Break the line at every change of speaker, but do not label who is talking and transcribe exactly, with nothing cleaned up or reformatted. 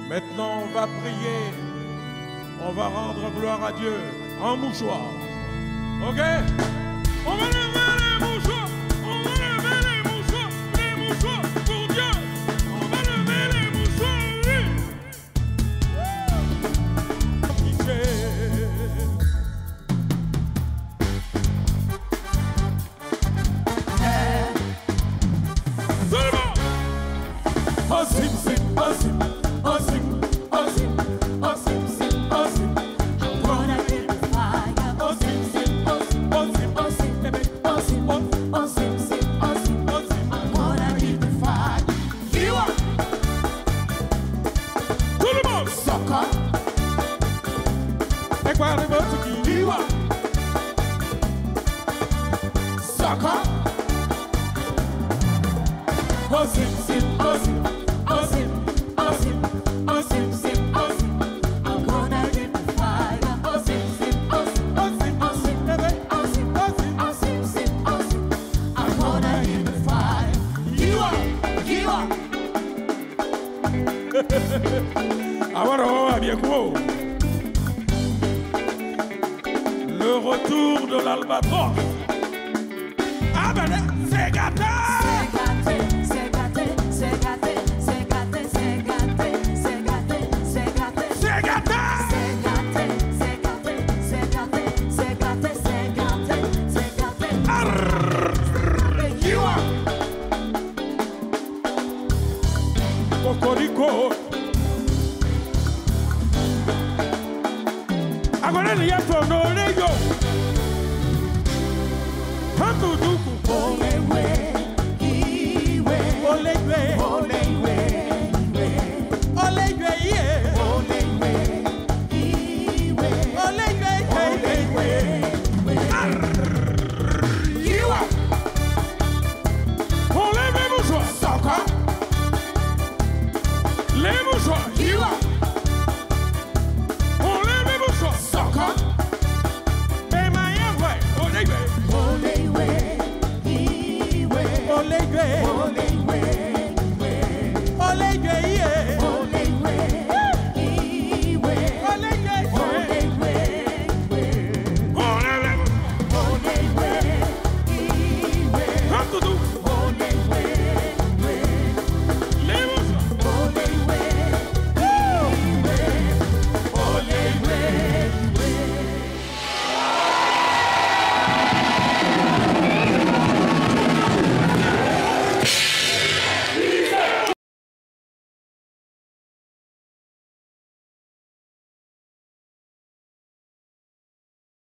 Maintenant, on va prier. On va rendre gloire à Dieu en mouchoir. Ok? On va lever les mouchoirs. On va lever les mouchoirs. Les mouchoirs pour Dieu. On va lever les mouchoirs. Oui. Seulement. Osim, sim, osim, osim, osim, osim, sim, osim.
I'm gonna get the fire.
Osim, sim, osim, osim, osim, bébé, osim, osim,
Osim, sim, osim.
osim.
I'm gonna get the fire.
You are. Tout le monde.
Sucker.
Et quoi le mot qui you are.
Sucker.
Osim, sim, osim,
Osim, osim, osim, sim, osim. I'm gonna get the fire. Osim, sim, osim,
osim,
osim,
bébé,
osim,
osim.
osim, sim, osim. I'm gonna get the fire. You are, you are.
Alors, bien quoi? Le retour de l'albatros. Ah ben, c'est gâté!
C'est gâté, c'est gâté, c'est gâté, c'est gâté, c'est gâté, c'est gâté, c'est gâté.
C'est gâté!
C'est gâté, c'est gâté, c'est gâté, c'est gâté, c'est gâté, c'est gâté. Et you are.
Cocorico. Agora ele é tornoleiro. Tanto do
Olewe, iwe,
olewe.
ole,